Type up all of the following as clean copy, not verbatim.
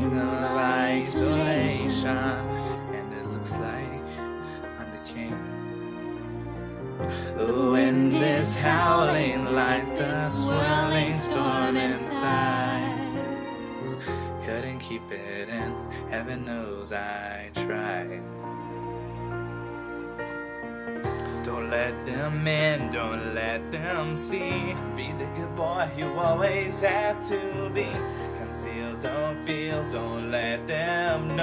feeling of isolation, and it looks like I'm the king. The wind is howling like the swirling storm inside. Couldn't keep it in, heaven knows I tried. Don't let them in, don't let them see. Be the good boy you always have to be. Conceal, don't feel, don't let them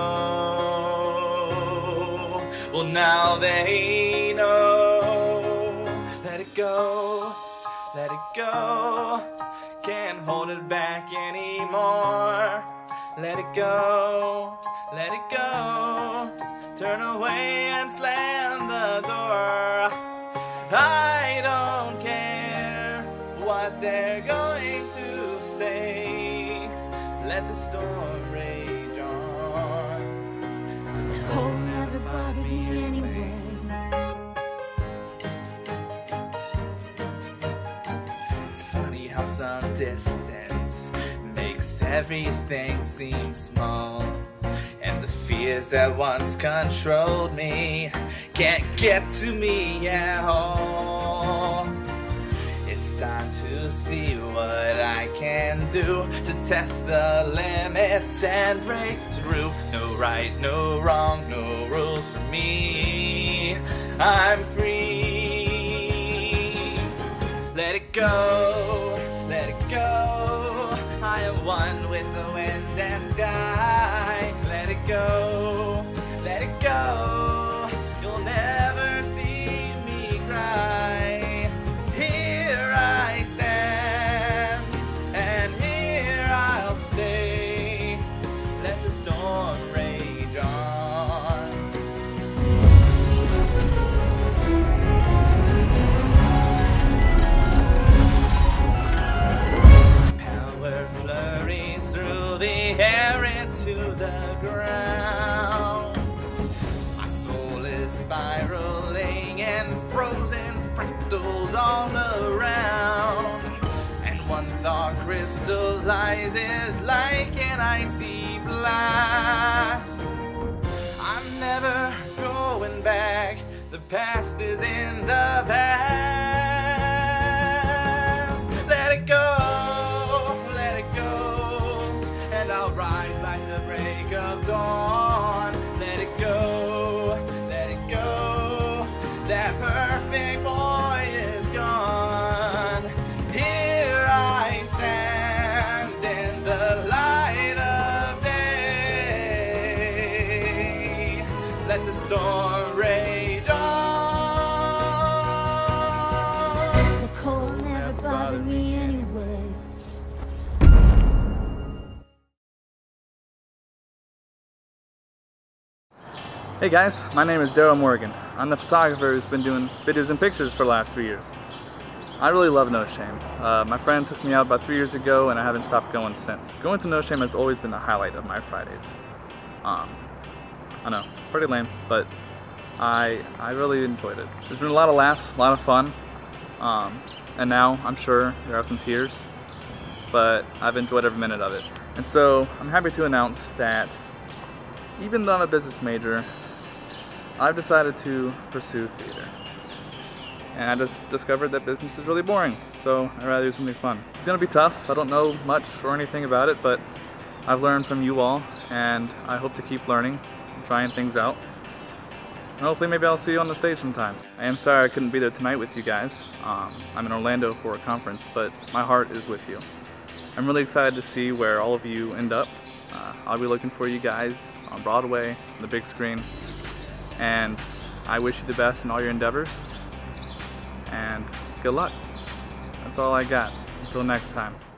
know. Well, now they know. Let it go, let it go. Can't hold it back anymore. Let it go, let it go. Turn away and slam the door. I don't care what they're going to say. Let the storm rage on. The cold never bothered me anyway. It's funny how some distance makes everything seem small. And the fears that once controlled me can't get to me at all. It's time to see what I can do to test the limits and break through. No right, no wrong, no rules for me. I'm free. Let it go, let it go. I am one with the wind and sky. Let it go, let it go. You'll never see me cry. Here I stand, and here I'll stay. Let the storm rage on. Power flurries through the air into the ground. My soul is spiraling and frozen fractals all around. And one thought crystallizes like an icy blast. I'm never going back. The past is in the past. Let it go, let it go. And I'll rise like the break of dawn. Let it go, let it go. That perfect boy is gone. Here I stand in the light of day. Let the storm rage on. The cold never bothered me anyway. Hey guys, my name is Daryl Morgan. I'm the photographer who's been doing videos and pictures for the last 3 years. I really love No Shame. My friend took me out about 3 years ago and I haven't stopped going since. Going to No Shame has always been the highlight of my Fridays. I know, pretty lame, but I really enjoyed it. There's been a lot of laughs, a lot of fun, and now I'm sure there are some tears, but I've enjoyed every minute of it. And so I'm happy to announce that even though I'm a business major, I've decided to pursue theater. And I just discovered that business is really boring, so I'd rather do something fun. It's gonna be tough. I don't know much or anything about it, but I've learned from you all, and I hope to keep learning and trying things out. And hopefully maybe I'll see you on the stage sometime. I am sorry I couldn't be there tonight with you guys. I'm in Orlando for a conference, but my heart is with you. I'm really excited to see where all of you end up. I'll be looking for you guys on Broadway, on the big screen, and I wish you the best in all your endeavors, and good luck. That's all I got. Until next time.